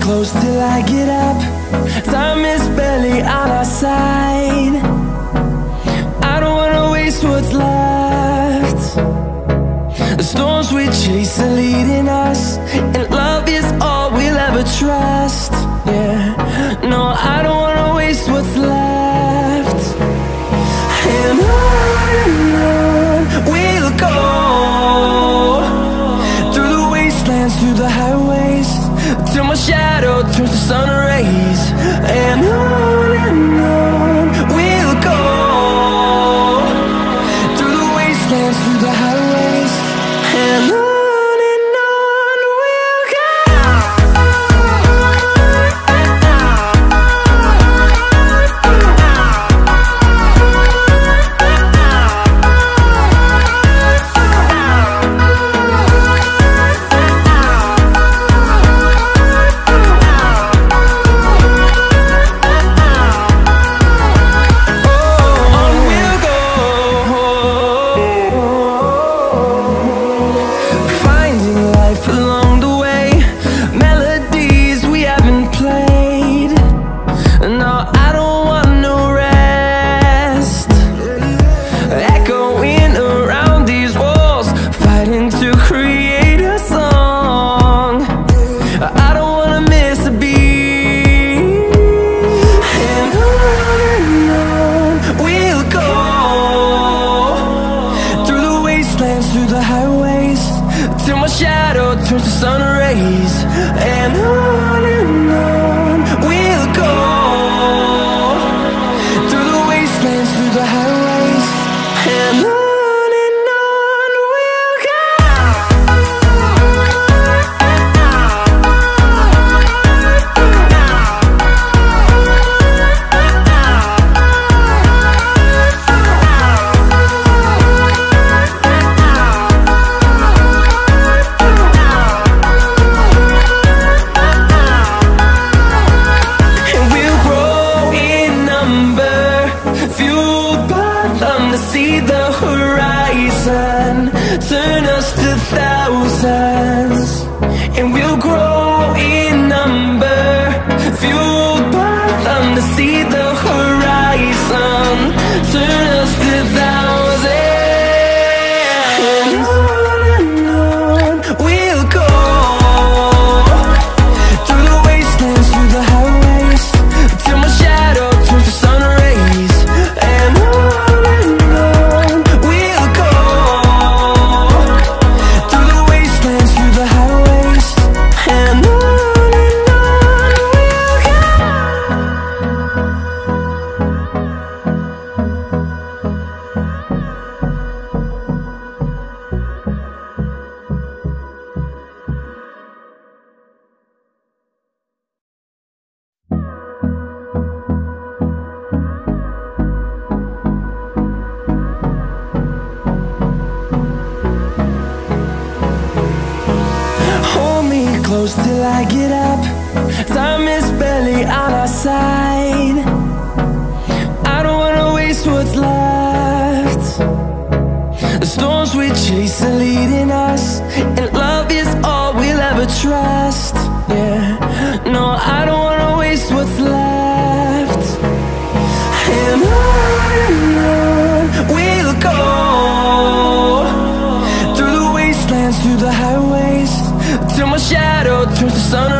close till I get up. Time is barely on our side. I don't wanna waste what's left. The storms we chase are leading us, and love is all we'll ever trust. Yeah, no, I don't wanna waste what's left. And on we'll go, through the wastelands, through the highways, till my shadow turns to sun rays. And on we'll go, through the wastelands, through the highways, and on we'll go. Through the highways, till my shadow turns to sun rays. And on we'll go, through the wastelands, through the highways, and on we'll go. See the horizon turn us to thousands, and we'll grow in number, fueled by them. To see the horizon turn us to thousands, and on we'll go, through the wastelands, through the highways, till my shadow turns to sun rays. And close till I get up. Time is barely on our side. I don't wanna waste what's left. The storms we chase are leading us, and love is all we'll ever trust. Yeah, no, I don't wanna waste what's left. And on we'll go, through the wastelands, through the highways, till my shadow turns to sun